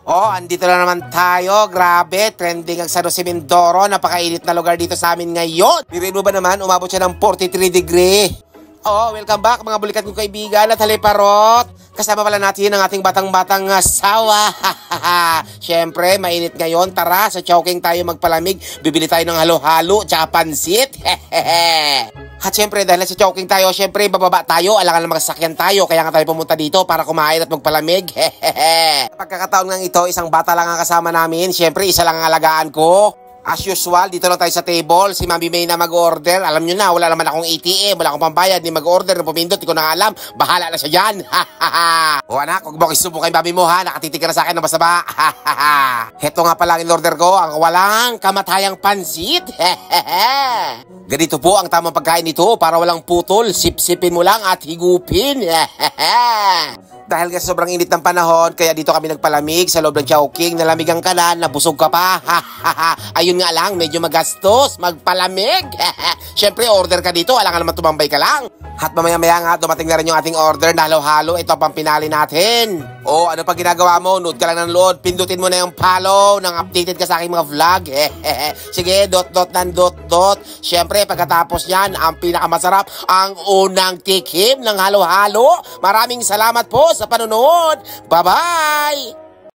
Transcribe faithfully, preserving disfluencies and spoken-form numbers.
Oh, andito na naman tayo. Grabe, trending ang San Jose Mindoro. Napakainit na lugar dito sa amin ngayon. Biruin mo ba naman, umabot siya ng forty-three degree. Oh, welcome back mga bulikat kong kaibigan at haliparot. Kasama pala natin ang ating batang-batang asawa. Siyempre, mainit ngayon. Tara, sa Chowking tayo magpalamig. Bibili tayo ng halo-halo, tsaka pansit. At syempre, dahil sa Chowking tayo, syempre, bababa tayo. Alangan na magsakyan tayo. Kaya nga tayo pumunta dito para kumain at magpalamig. Pagkakataon nga ito, isang bata lang ang kasama namin. Syempre, isa lang ang alagaan ko. As usual, dito lang tayo sa table. Si Mami May na mag-order. Alam nyo na, wala naman akong A T M. Wala akong pambayad. Ni mag-order, ng pumindot. Di ko na alam. Bahala na siya dyan. O anak, huwag mo kisubo kay Mami mo ha. Nakatitig ka na sa akin ng masama. Heto nga pala ang in-order ko. Ang walang kamatayang pansit. Ganito po ang tamang pagkain nito para walang putol. Sip-sipin mo lang at higupin. Dahil kasi sobrang init ng panahon, kaya dito kami nagpalamig sa loob ng Chowking. Nalamigan ka na, nabusog ka pa. Ayun nga lang, medyo magastos, magpalamig. Siyempre, order ka dito, alangan naman tumambay ka lang. At mamaya-maya nga, dumating na rin yung ating order na halo-halo. Ito pang pinali natin. O, ano pa ginagawa mo? Nood ka lang ng load. Pindutin mo na yung follow nang updated ka sa aking mga vlog. Sige, dot-dot ng dot-dot. Siyempre, pagkatapos yan, ang pinakamasarap, ang unang tikim ng halo-halo. Maraming salamat po sa panonood. Bye-bye!